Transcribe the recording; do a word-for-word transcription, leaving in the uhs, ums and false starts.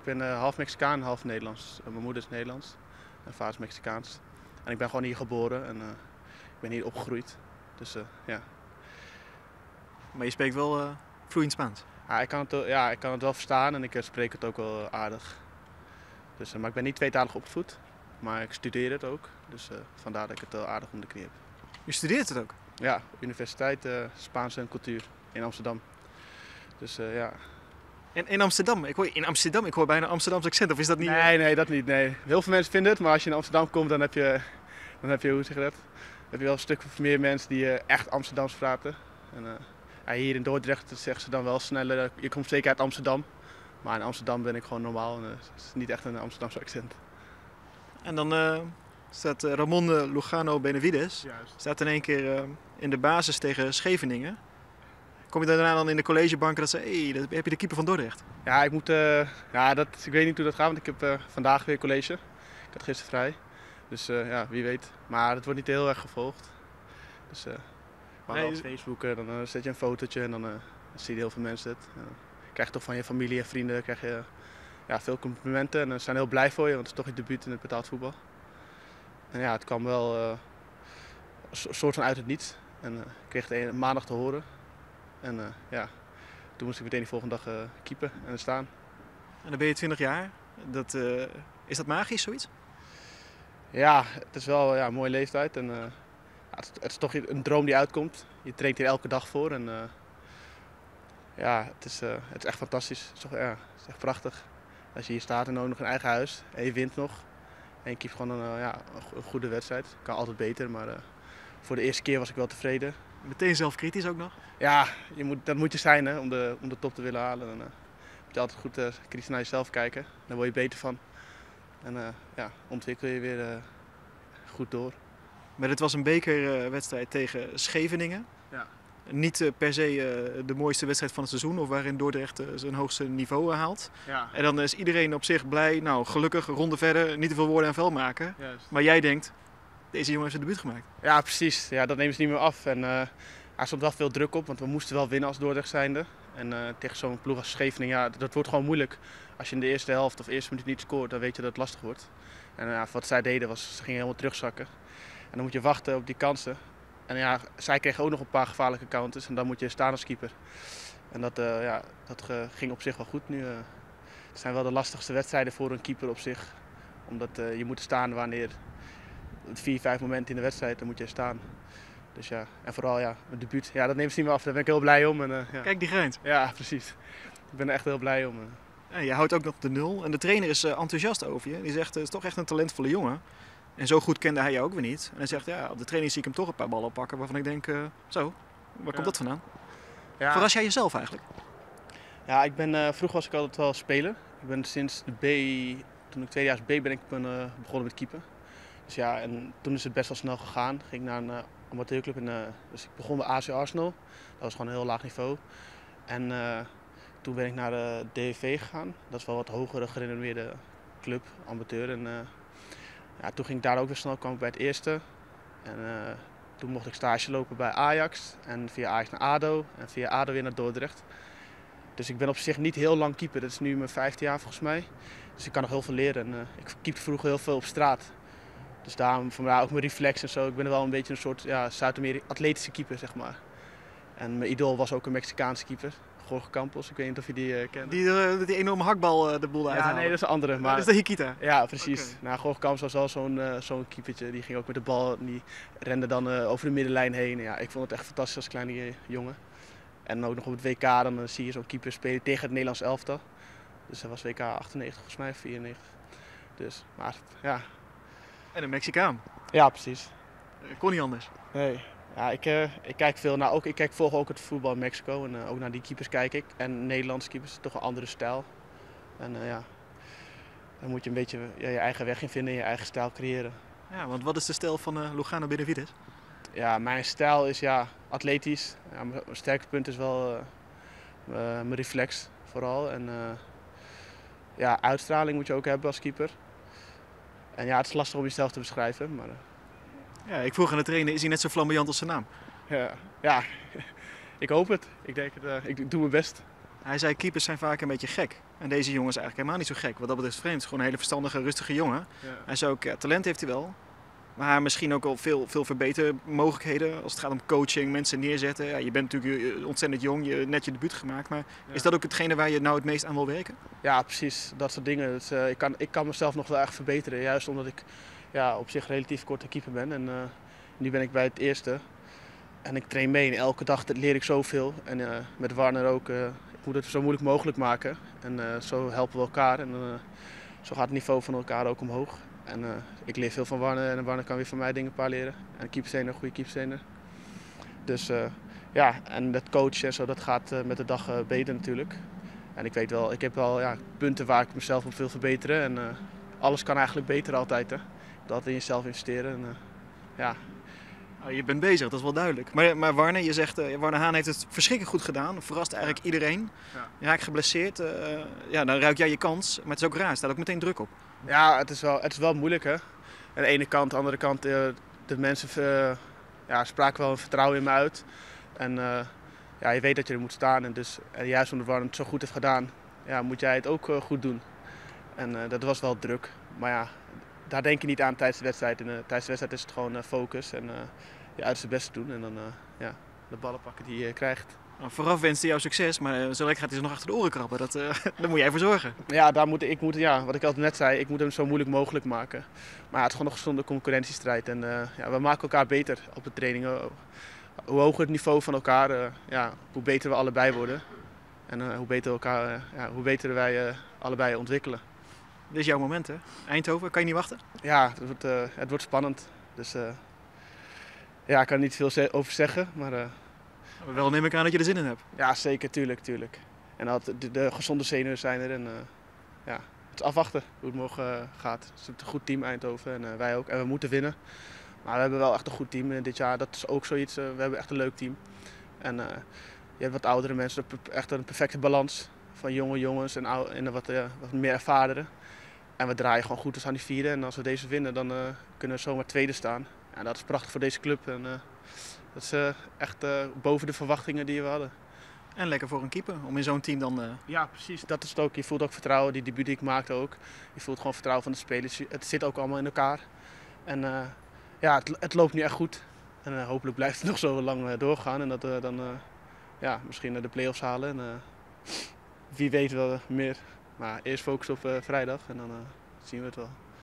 ben uh, half Mexicaan, half Nederlands. Uh, mijn moeder is Nederlands en vader is Mexicaans. En ik ben gewoon hier geboren en uh, ik ben hier opgegroeid. Dus uh, ja. Maar je spreekt wel uh, vloeiend Spaans? Ja ik, kan het, ja, ik kan het wel verstaan en ik uh, spreek het ook wel aardig. Dus, uh, maar ik ben niet tweetalig opgevoed, maar ik studeer het ook. Dus uh, vandaar dat ik het wel aardig onder de knie heb. Je studeert het ook? Ja, universiteit uh, Spaanse en cultuur in Amsterdam. Dus uh, ja. En in Amsterdam? Ik hoor, in Amsterdam? Ik hoor bijna Amsterdamse accent, of is dat niet? Nee, nee, dat niet. Nee. Heel veel mensen vinden het, maar als je in Amsterdam komt, dan heb je, dan heb je hoe zeg je dat? Dan heb je wel een stuk meer mensen die uh, echt Amsterdams praten. En, uh, ja, hier in Dordrecht zeggen ze dan wel sneller, uh, je komt zeker uit Amsterdam. Maar in Amsterdam ben ik gewoon normaal en uh, het is niet echt een Amsterdamse accent. En dan uh, staat uh, Ramon uh, Lugano Benavides, Juist. Staat in één keer uh, in de basis tegen Scheveningen. Kom je daarna dan in de collegebanken dat ze, hé, hey, heb je de keeper van Dordrecht? Ja, ik moet, uh, ja dat, ik weet niet hoe dat gaat, want ik heb uh, vandaag weer college. Ik had gisteren vrij, dus uh, ja, wie weet. Maar het wordt niet heel erg gevolgd. Dus uh, maar nee, op Facebook, uh, dan uh, zet je een fotootje en dan uh, zie je heel veel mensen het. Uh, krijg je toch van je familie en vrienden krijg je, uh, ja, veel complimenten en ze uh, zijn heel blij voor je, want het is toch je debuut in het betaald voetbal. En ja, het kwam wel uh, een soort van uit het niets en uh, ik kreeg het een, maandag te horen. En uh, ja, toen moest ik meteen de volgende dag uh, keepen en staan. En dan ben je twintig jaar. Dat, uh, is dat magisch, zoiets? Ja, het is wel ja, een mooie leeftijd. En, uh, ja, het, het is toch een droom die uitkomt. Je traint hier elke dag voor. En, uh, ja, het is, uh, het is echt fantastisch. Het is, toch, ja, het is echt prachtig. Als je hier staat en ook nog een eigen huis en je wint nog. En je keept gewoon een, uh, ja, een goede wedstrijd. Kan altijd beter, maar uh, voor de eerste keer was ik wel tevreden. Meteen zelfkritisch ook nog? Ja, je moet, dat moet je zijn hè, om, de, om de top te willen halen. Dan uh, moet je altijd goed uh, kritisch naar jezelf kijken. Daar word je beter van. En uh, ja, ontwikkel je weer uh, goed door. Maar dit was een bekerwedstrijd tegen Scheveningen. Ja. Niet uh, per se uh, de mooiste wedstrijd van het seizoen of waarin Dordrecht uh, zijn hoogste niveau uh, haalt. Ja. En dan is iedereen op zich blij, nou gelukkig, ronde verder, niet te veel woorden aan vuil maken. Juist. Maar jij denkt, deze jongen heeft zijn debuut gemaakt. Ja, precies. Ja, dat nemen ze niet meer af. En, uh, er stond wel veel druk op, want we moesten wel winnen als Dordrecht zijnde. En uh, tegen zo'n ploeg als Scheveningen, ja, dat wordt gewoon moeilijk. Als je in de eerste helft of eerste minuut niet scoort, dan weet je dat het lastig wordt. En uh, wat zij deden was, ze gingen helemaal terugzakken. En dan moet je wachten op die kansen. En ja, zij kregen ook nog een paar gevaarlijke counters en dan moet je staan als keeper. En dat, uh, ja, dat uh, ging op zich wel goed nu. Uh, het zijn wel de lastigste wedstrijden voor een keeper op zich. Omdat uh, je moet staan wanneer vier, vijf momenten in de wedstrijd, dan moet je staan. Dus ja, en vooral ja, een debuut. Ja, dat neemt ze niet meer af. Daar ben ik heel blij om. En, uh, ja. Kijk die grijns. Ja, precies. Ik ben er echt heel blij om. Ja, je houdt ook nog de nul. En de trainer is uh, enthousiast over je. Die zegt, het is toch echt een talentvolle jongen. En zo goed kende hij je ook weer niet. En hij zegt, ja, op de training zie ik hem toch een paar ballen pakken waarvan ik denk, uh, zo, waar komt ja. dat vandaan? Ja. Verras jij jezelf eigenlijk? Ja, ik ben, uh, vroeger was ik altijd wel speler. Ik ben sinds de B, toen ik tweedejaars B ben ik ben, uh, begonnen met keeper. Dus ja, en toen is het best wel snel gegaan. Ging ik naar een uh, amateurclub. En, uh, dus ik begon bij A C Arsenal. Dat was gewoon een heel laag niveau. En uh, toen ben ik naar de D V V gegaan. Dat is wel wat hogere gerenommeerde club, amateur. En, uh, ja, toen ging ik daar ook weer snel, kwam ik bij het eerste. En uh, toen mocht ik stage lopen bij Ajax. En via Ajax naar ADO. En via ADO weer naar Dordrecht. Dus ik ben op zich niet heel lang keeper. Dat is nu mijn vijfde jaar volgens mij. Dus ik kan nog heel veel leren. En, uh, ik keepte vroeger heel veel op straat. Dus daarom vandaar ook mijn reflex en zo. Ik ben wel een beetje een soort ja, Zuid-Amerikaanse atletische keeper, zeg maar. En mijn idool was ook een Mexicaanse keeper, Jorge Campos. Ik weet niet of je die uh, kent. Die, uh, die enorme hakbal uh, de boel uit. Ja, nee, dat is een andere. Maar... Dat is de Hikita. Ja, precies. Okay. Nou, Jorge Campos was wel zo'n uh, zo'n keepertje. Die ging ook met de bal, die rende dan uh, over de middenlijn heen. Ja, ik vond het echt fantastisch als kleine uh, jongen. En ook nog op het W K, dan uh, zie je zo'n keeper spelen tegen het Nederlands elftal. Dus dat was W K achtennegentig volgens mij, vierennegentig. Dus, maar ja... En een Mexicaan. Ja, precies. Kon niet anders. Nee. Ja, ik, uh, ik kijk veel naar, ook, ik kijk volg ook het voetbal in Mexico en uh, ook naar die keepers kijk ik. En Nederlandse keepers, toch een andere stijl. En uh, ja, dan moet je een beetje ja, je eigen weg in vinden en je eigen stijl creëren. Ja, want wat is de stijl van uh, Lugano Benavides? Ja, mijn stijl is ja, atletisch. Ja, mijn sterke punt is wel uh, uh, mijn reflex vooral. En uh, ja, uitstraling moet je ook hebben als keeper. En ja, het is lastig om jezelf te beschrijven, maar... Uh, Ja, ik vroeg aan de trainer, is hij net zo flamboyant als zijn naam? Ja, ja. Ik hoop het. Ik, denk het uh, ik doe mijn best. Hij zei, keepers zijn vaak een beetje gek. En deze jongen is eigenlijk helemaal niet zo gek. Wat dat betreft vreemd. Het is gewoon een hele verstandige, rustige jongen. Ja. Hij zei ook, ja, talent heeft hij wel. Maar misschien ook al veel, veel verbetermogelijkheden als het gaat om coaching, mensen neerzetten. Ja, je bent natuurlijk ontzettend jong, je hebt net je debuut gemaakt. Maar Ja. is dat ook hetgene waar je nou het meest aan wil werken? Ja, precies. Dat soort dingen. Dus, uh, ik, kan, ik kan mezelf nog wel echt verbeteren. Juist omdat ik ja, op zich relatief korte keeper ben. En uh, nu ben ik bij het eerste. En ik train mee en elke dag leer ik zoveel. En uh, met Warner ook. Uh, ik moet het zo moeilijk mogelijk maken. En uh, zo helpen we elkaar. En uh, zo gaat het niveau van elkaar ook omhoog. En uh, ik leer veel van Warner en Warner kan weer van mij dingen een paar leren. En keeperstrainer, een goede keeperstrainer. Dus uh, ja, en dat coachen en zo, dat gaat uh, met de dag uh, beter natuurlijk. En ik weet wel, ik heb wel ja, punten waar ik mezelf op wil verbeteren. En uh, alles kan eigenlijk beter altijd. Hè. Dat in jezelf investeren. En, uh, ja. Oh, je bent bezig, dat is wel duidelijk. Maar, maar Warner, je zegt, uh, Warner Haan heeft het verschrikkelijk goed gedaan. Verrast eigenlijk ja. iedereen. Ja. Je raakt geblesseerd. Uh, ja, dan ruik jij je kans. Maar het is ook raar, er staat ook meteen druk op. Ja, het is wel, het is wel moeilijk. Hè. Aan de ene kant, aan de andere kant, uh, de mensen uh, ja, spraken wel een vertrouwen in me uit. En uh, ja, je weet dat je er moet staan. En, dus, en juist omdat Warner het zo goed heeft gedaan, ja, moet jij het ook uh, goed doen. En uh, dat was wel druk. Maar ja, daar denk je niet aan tijdens de wedstrijd. En, uh, tijdens de wedstrijd is het gewoon uh, focus en uh, je uiterste best doen. En dan uh, ja, de ballen pakken die je krijgt. Nou, vooraf wenst hij jou succes, maar uh, zo lekker gaat hij ze nog achter de oren krabben. Dat, uh, daar moet jij voor zorgen. Ja, daar moet, ik moet, ja, wat ik al net zei, ik moet hem zo moeilijk mogelijk maken. Maar ja, het is gewoon een gezonde concurrentiestrijd. En uh, ja, we maken elkaar beter op de trainingen. Hoe hoger het niveau van elkaar, uh, ja, hoe beter we allebei worden. En uh, hoe, beter elkaar, uh, ja, hoe beter wij uh, allebei ontwikkelen. Dit is jouw moment, hè? Eindhoven, kan je niet wachten? Ja, het wordt, uh, het wordt spannend. Dus uh, ja, ik kan er niet veel ze- over zeggen, maar... Uh, Wel neem ik aan dat je er zin in hebt. Ja, zeker, tuurlijk, tuurlijk. En dat de, de gezonde zenuwen zijn er en uh, ja, het is afwachten hoe het morgen uh, gaat. Het is een goed team Eindhoven en uh, wij ook. En we moeten winnen. Maar we hebben wel echt een goed team uh, dit jaar. Dat is ook zoiets. Uh, we hebben echt een leuk team. En uh, je hebt wat oudere mensen, echt een perfecte balans van jonge jongens en, oude, en wat, uh, wat meer ervaren. En we draaien gewoon goed dus aan die vierde. En als we deze winnen, dan uh, kunnen we zomaar tweede staan. En dat is prachtig voor deze club. En, uh, dat is uh, echt uh, boven de verwachtingen die we hadden. En lekker voor een keeper, om in zo'n team dan... Uh... Ja, precies. Dat is het ook. Je voelt ook vertrouwen. Die debuut die ik maakte ook. Je voelt gewoon vertrouwen van de spelers. Het zit ook allemaal in elkaar. En uh, ja, het, het loopt nu echt goed. En uh, hopelijk blijft het nog zo lang uh, doorgaan. En dat we dan uh, ja, misschien uh, de play-offs halen. En, uh, wie weet wel meer. Maar eerst focus op uh, vrijdag en dan uh, zien we het wel.